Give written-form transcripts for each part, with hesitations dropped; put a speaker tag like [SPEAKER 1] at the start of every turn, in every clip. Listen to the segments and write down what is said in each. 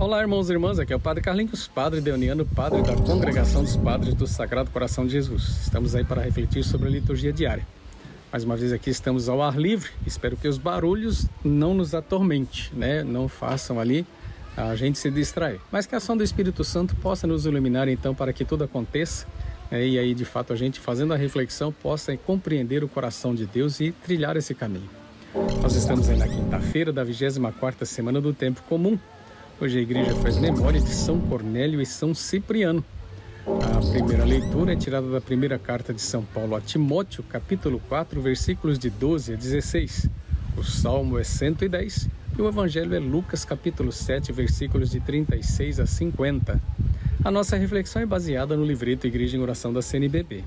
[SPEAKER 1] Olá, irmãos e irmãs, aqui é o Padre Carlinhos, Padre Deoniano, Padre da Congregação dos Padres do Sagrado Coração de Jesus. Estamos aí para refletir sobre a liturgia diária. Mais uma vez aqui estamos ao ar livre, espero que os barulhos não nos atormente, né? Não façam ali a gente se distrair. Mas que a ação do Espírito Santo possa nos iluminar então para que tudo aconteça, e aí de fato a gente fazendo a reflexão possa compreender o coração de Deus e trilhar esse caminho. Nós estamos aí na quinta-feira da 24ª semana do Tempo Comum. Hoje a igreja faz memória de São Cornélio e São Cipriano. A primeira leitura é tirada da primeira carta de São Paulo a Timóteo, capítulo 4, versículos de 12 a 16. O Salmo é 110 e o Evangelho é Lucas, capítulo 7, versículos de 36 a 50. A nossa reflexão é baseada no livreto Igreja em Oração da CNBB.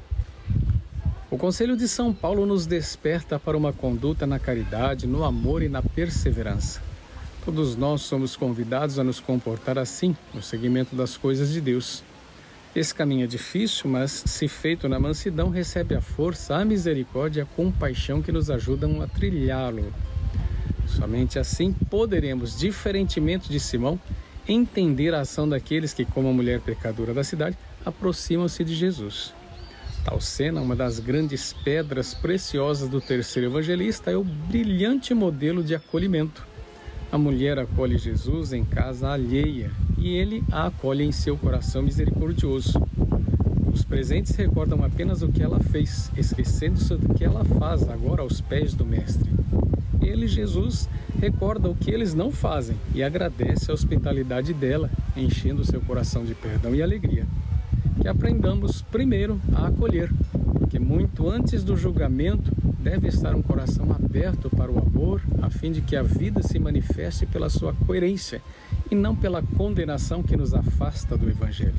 [SPEAKER 1] O Conselho de São Paulo nos desperta para uma conduta na caridade, no amor e na perseverança. Todos nós somos convidados a nos comportar assim, no seguimento das coisas de Deus. Esse caminho é difícil, mas se feito na mansidão, recebe a força, a misericórdia e a compaixão que nos ajudam a trilhá-lo. Somente assim poderemos, diferentemente de Simão, entender a ação daqueles que, como a mulher pecadora da cidade, aproximam-se de Jesus. Tal cena, uma das grandes pedras preciosas do terceiro evangelista, é o brilhante modelo de acolhimento. A mulher acolhe Jesus em casa alheia e ele a acolhe em seu coração misericordioso. Os presentes recordam apenas o que ela fez, esquecendo-se do que ela faz agora aos pés do Mestre. Ele, Jesus, recorda o que eles não fazem e agradece a hospitalidade dela, enchendo seu coração de perdão e alegria. Que aprendamos primeiro a acolher, porque muito antes do julgamento deve estar um coração aberto para o amor, a fim de que a vida se manifeste pela sua coerência e não pela condenação que nos afasta do Evangelho.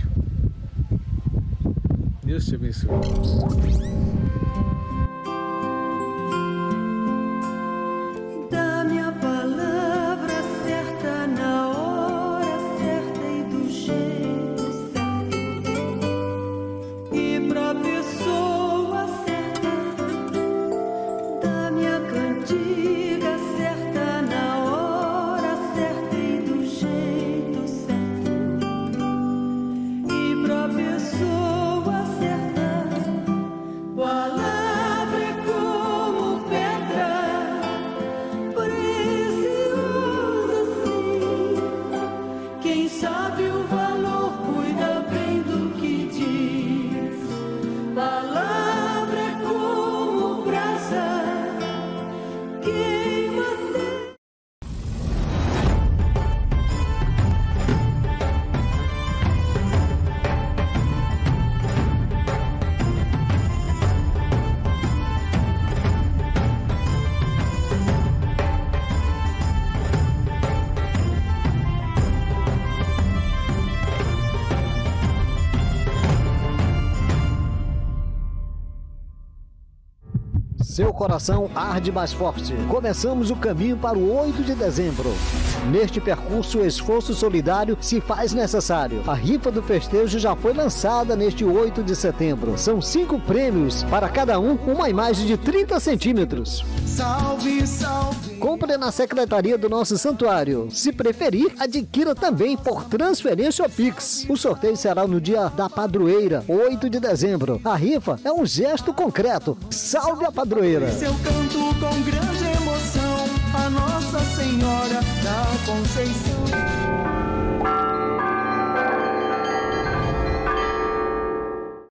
[SPEAKER 1] Deus te abençoe.
[SPEAKER 2] Dá-me a palavra certa na hora certa e do jeito certo. E pra pessoa certa, dá-me a cantiga certa na hora certa e do jeito certo. E pra pessoa certa, palavra é como pedra preciosa assim. Quem sabe o valor cuida bem do que diz. Palavra é como brasa, queima até.
[SPEAKER 3] Seu coração arde mais forte. Começamos o caminho para o 8 de dezembro. Neste percurso, o esforço solidário se faz necessário. A rifa do festejo já foi lançada neste 8 de setembro. São 5 prêmios, para cada um, uma imagem de 30 centímetros.
[SPEAKER 4] Salve, salve.
[SPEAKER 3] Compre na secretaria do nosso santuário. Se preferir, adquira também por transferência ou Pix. O sorteio será no dia da padroeira, 8 de dezembro. A rifa é um gesto concreto. Salve a padroeira!
[SPEAKER 4] Esse eu canto com grande emoção a Nossa Senhora da Conceição.